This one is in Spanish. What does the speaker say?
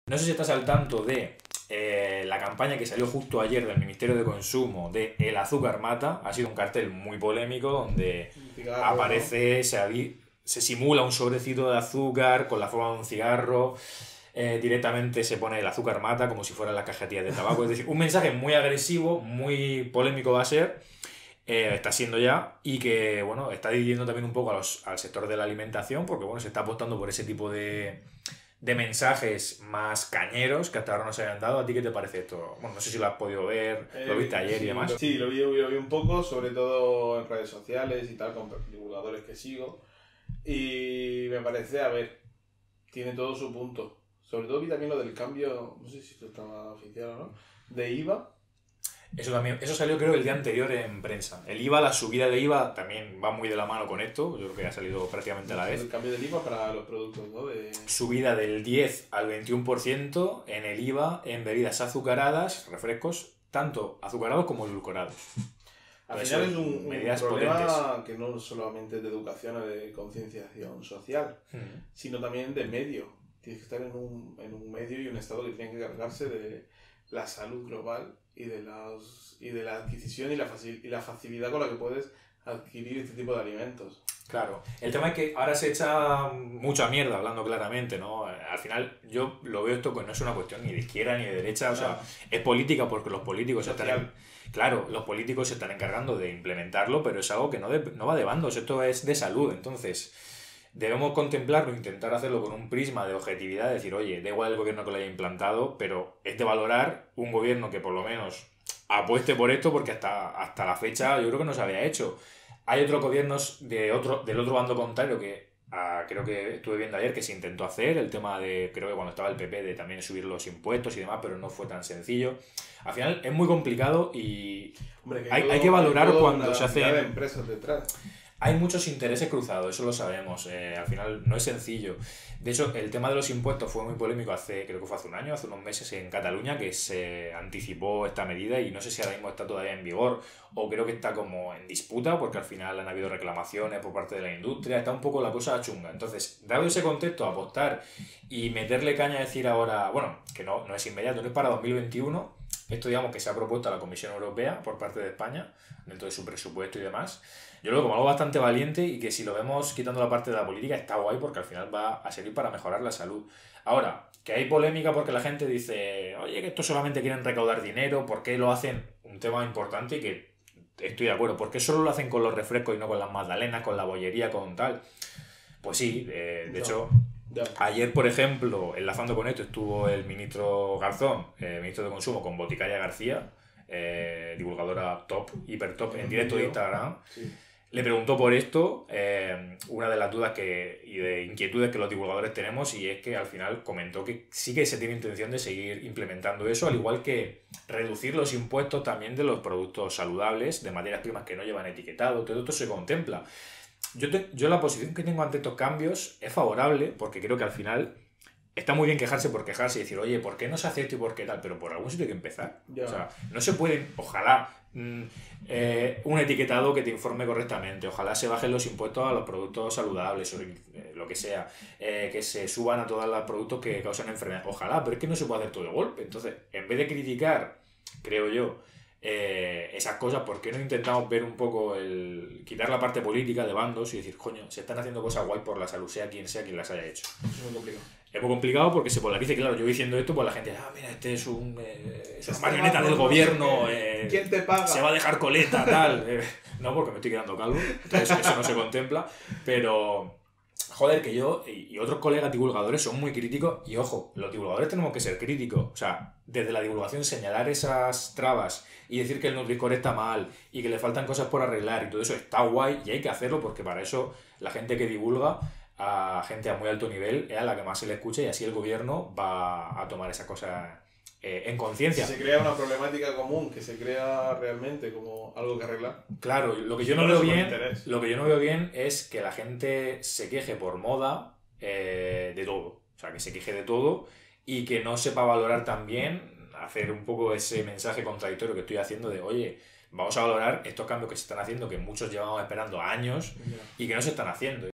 No sé si estás al tanto de la campaña que salió justo ayer del Ministerio de Consumo de El azúcar mata. Ha sido un cartel muy polémico donde Un cigarro, ¿no? aparece, se simula un sobrecito de azúcar con la forma de un cigarro. Directamente se pone el azúcar mata como si fueran las cajetillas de tabaco. Es decir, un mensaje muy agresivo, muy polémico va a ser. Está siendo ya, y que bueno, está dividiendo también un poco al sector de la alimentación, porque bueno, se está apostando por ese tipo de mensajes más cañeros que hasta ahora no se habían dado. ¿A ti qué te parece esto? Bueno, no sé si lo has podido ver, lo viste ayer y demás. Sí, lo vi un poco, sobre todo en redes sociales y tal, con divulgadores que sigo. Y me parece, a ver, tiene todo su punto. Sobre todo vi también lo del cambio, no sé si esto estaba oficial o no, de IVA. Eso salió creo el día anterior en prensa. El IVA, la subida de IVA también va muy de la mano con esto. Yo creo que ha salido prácticamente a la vez. El cambio del IVA para los productos, ¿no? Subida del 10 al 21% en el IVA en bebidas azucaradas, refrescos, tanto azucarados como edulcorados. Al Entonces, final es son un medidas problema potentes. que no solamente es de educación o de concienciación social, sino también de medio. Tienes que estar en un medio y un estado que tiene que cargarse de la salud global y de la adquisición y la facilidad con la que puedes adquirir este tipo de alimentos. Claro, el tema es que ahora se echa mucha mierda, hablando claramente, ¿no? Al final yo lo veo esto que no es una cuestión ni de izquierda ni de derecha, o sea, es política porque los políticos Social. Claro, los políticos se están encargando de implementarlo, pero es algo que no va de bandos, esto es de salud, entonces debemos contemplarlo, intentar hacerlo con un prisma de objetividad, decir, oye, da igual el gobierno que lo haya implantado, pero es de valorar un gobierno que por lo menos apueste por esto, porque hasta la fecha yo creo que no se había hecho. Hay otros gobiernos del otro bando contrario que creo que estuve viendo ayer que se intentó hacer, el tema de, creo que cuando estaba el PP, de también subir los impuestos y demás, pero no fue tan sencillo. Al final es muy complicado y Hombre, hay que valorar cuando una se cantidad de hacen... empresas detrás. Hay muchos intereses cruzados, eso lo sabemos. Al final no es sencillo. De hecho, el tema de los impuestos fue muy polémico creo que fue hace un año, hace unos meses en Cataluña, que se anticipó esta medida y no sé si ahora mismo está todavía en vigor o creo que está como en disputa porque al final han habido reclamaciones por parte de la industria, está un poco la cosa chunga. Entonces, dado ese contexto, apostar y meterle caña a decir ahora, bueno, que no es inmediato, no es para 2021, esto digamos que se ha propuesto a la Comisión Europea por parte de España, dentro de su presupuesto y demás. Yo lo veo como algo bastante valiente y que si lo vemos quitando la parte de la política está guay porque al final va a servir para mejorar la salud. Ahora, que hay polémica porque la gente dice, oye, que esto solamente quieren recaudar dinero, ¿por qué lo hacen? Un tema importante y que estoy de acuerdo, ¿por qué solo lo hacen con los refrescos y no con las magdalenas, con la bollería, con tal? Pues sí, de hecho, Ya. ayer, por ejemplo, enlazando con esto, estuvo el ministro Garzón, ministro de Consumo, con Boticaria García, divulgadora top, hiper top, en directo de Instagram. Sí. Le preguntó por esto, una de las dudas y de inquietudes que los divulgadores tenemos, y es que al final comentó que sí que se tiene intención de seguir implementando eso, al igual que reducir los impuestos también de los productos saludables, de materias primas que no llevan etiquetado, todo esto se contempla. Yo la posición que tengo ante estos cambios es favorable, porque creo que al final está muy bien quejarse por quejarse y decir, oye, ¿por qué no se hace esto y por qué tal? Pero por algún sitio hay que empezar. Ya. O sea, no se pueden, ojalá, un etiquetado que te informe correctamente, ojalá se bajen los impuestos a los productos saludables o lo que sea, que se suban a todos los productos que causan enfermedad, ojalá, pero es que no se puede hacer todo de golpe. Entonces, en vez de criticar, creo yo, esas cosas, ¿por qué no intentamos ver un poco quitar la parte política de bandos y decir, coño, se están haciendo cosas guay por la salud, sea quien las haya hecho? Eso es muy complicado. Es muy complicado porque se polariza, claro, yo diciendo esto, pues la gente, mira, este es una marioneta del gobierno, ¿Quién te paga? se va a dejar coleta, tal. No, porque me estoy quedando calvo, entonces eso no se contempla, pero... Joder, que yo y otros colegas divulgadores son muy críticos y ojo, los divulgadores tenemos que ser críticos, o sea, desde la divulgación señalar esas trabas y decir que el Nutri-Score está mal y que le faltan cosas por arreglar y todo eso está guay y hay que hacerlo porque para eso la gente que divulga a gente a muy alto nivel es a la que más se le escucha y así el gobierno va a tomar esas cosas en conciencia. Si se crea una problemática común que se crea realmente como algo que arreglar. Claro, lo que Si yo no no, veo no es por bien, interés. lo que yo no veo bien es que la gente se queje por moda de todo. O sea, que se queje de todo y que no sepa valorar también, hacer un poco ese mensaje contradictorio que estoy haciendo de, oye, vamos a valorar estos cambios que se están haciendo, que muchos llevamos esperando años Ya. y que no se están haciendo.